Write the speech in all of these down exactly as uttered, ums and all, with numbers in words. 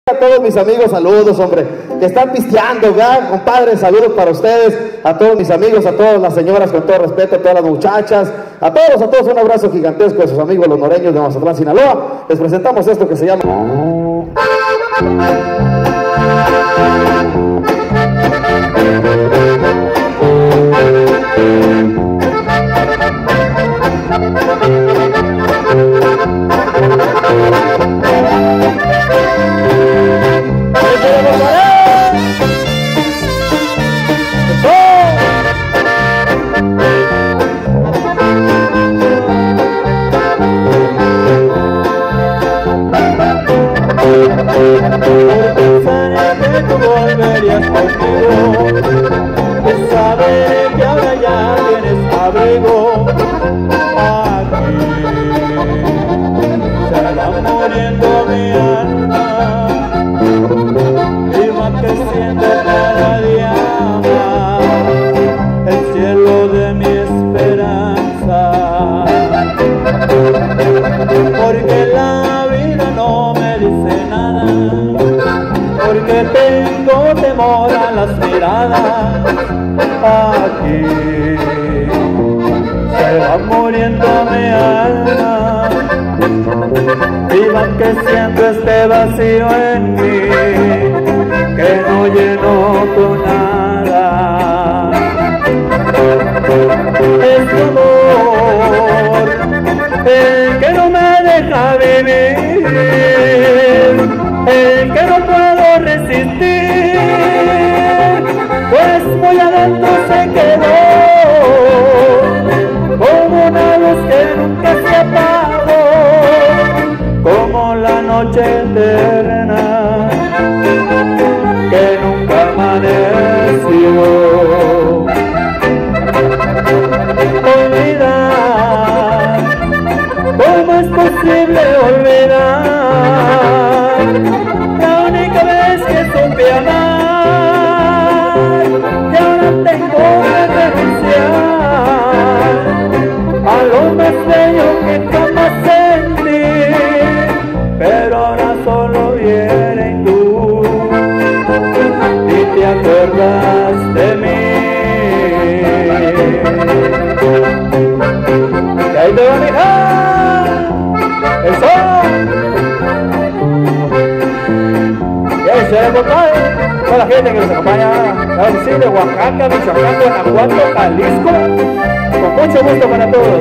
A todos mis amigos, saludos, hombre, que están pisteando, ¿verdad? Compadre, saludos para ustedes, a todos mis amigos, a todas las señoras, con todo respeto, a todas las muchachas, a todos, a todos, un abrazo gigantesco de sus amigos los noreños de Mazatlán, Sinaloa. Les presentamos esto que se llama... Que tú volverías conmigo, de saber que ahora ya tienes abrigo. Aquí se va muriendo mi alma y va creciendo cada día más el cielo de mi esperanza, porque la vida no me dice nada, porque tengo temor a las miradas. Aquí se va muriendo mi alma y va creciendo este vacío en mí que no lleno con nada. Este amor, el que no me deja vivir, el que no puedo resistir, pues muy adentro se quedó como una luz que nunca se apagó, como la noche eterna que nunca amaneció. Olvidar, ¿cómo es posible olvidar la única vez que supe amar? Y ahora tengo que renunciar a lo más bello que jamás sentí, pero ahora solo viene tú y te acuerdas de mí. Y ahí te va mi hija, el sol. Y ahí se ve, toda la gente que nos acompaña, claro que sí, de Oaxaca, Michoacán, Guanajuato, Jalisco, con mucho gusto para todos.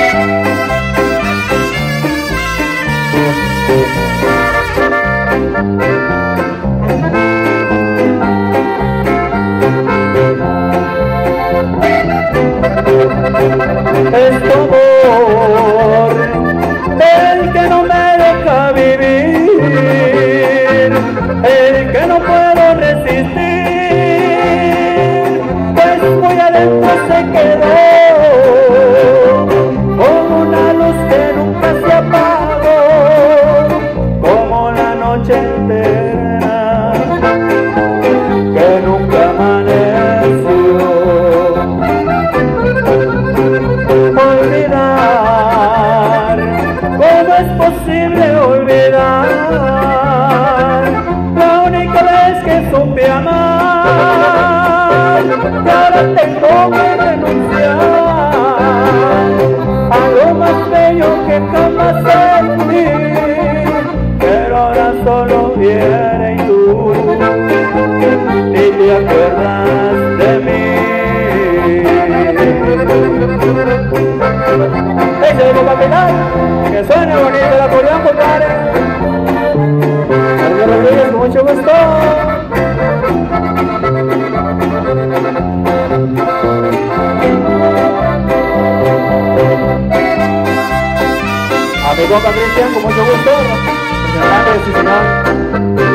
Es tu amor el que no me deja vivir, el que no puedo resistir, pues muy adentro se quedó como una luz que nunca se apagó, como la noche eterna que nunca amaneció. Olvidar, ¿cómo es posible olvidar la única vez que supe amar? Y ahora tengo que renunciar a lo más bello que jamás sentí, pero ahora solo viene tú y te acuerdas de mí. Ese es el capital, que suene bonito el acordeón, compadre. Carlos Rodríguez, con mucho gusto. A mi compa Cristian, con mucho gusto. Representante de Cicinón.